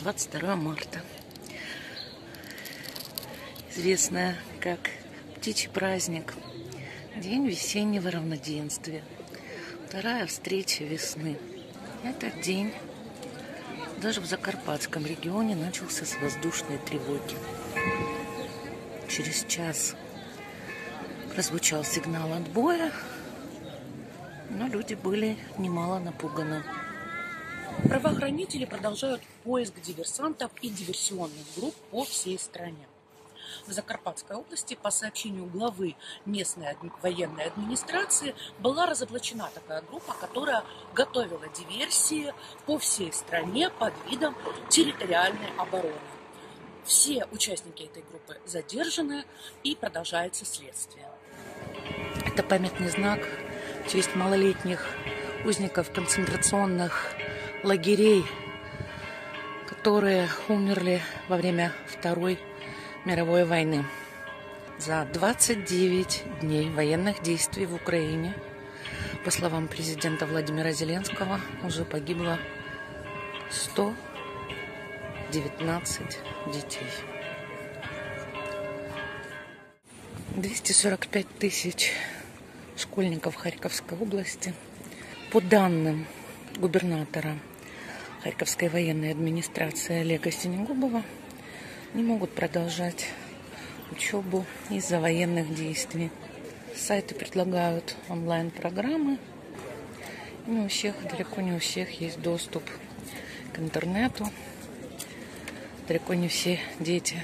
22 марта. Известная как птичий праздник, день весеннего равноденствия, вторая встреча весны. Этот день даже в Закарпатском регионе начался с воздушной тревоги. Через час прозвучал сигнал отбоя, но люди были немало напуганы. Правоохранители продолжают поиск диверсантов и диверсионных групп по всей стране. В Закарпатской области, по сообщению главы местной военной администрации, была разоблачена такая группа, которая готовила диверсии по всей стране под видом территориальной обороны. Все участники этой группы задержаны и продолжается следствие. Это памятный знак в честь малолетних узников концентрационных лагерей, которые умерли во время Второй мировой войны. За 29 дней военных действий в Украине, по словам президента Владимира Зеленского, уже погибло 119 детей. 245 тысяч школьников Харьковской области, по данным губернатора Харьковской военной администрации Олега Синегубова, не могут продолжать учебу из-за военных действий. Сайты предлагают онлайн-программы. Не у всех, далеко не у всех есть доступ к интернету. Далеко не все дети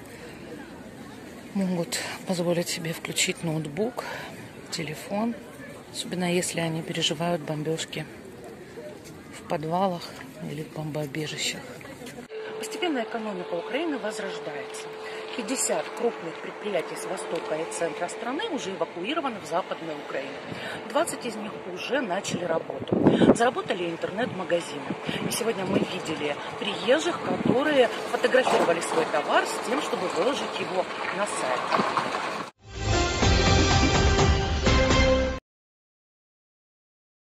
могут позволить себе включить ноутбук, телефон, особенно если они переживают бомбежки в подвалах или в бомбоубежищах. Постепенно экономика Украины возрождается. 50 крупных предприятий с востока и центра страны уже эвакуированы в Западную Украину. 20 из них уже начали работу. Заработали интернет-магазины. И сегодня мы видели приезжих, которые фотографировали свой товар с тем, чтобы выложить его на сайт.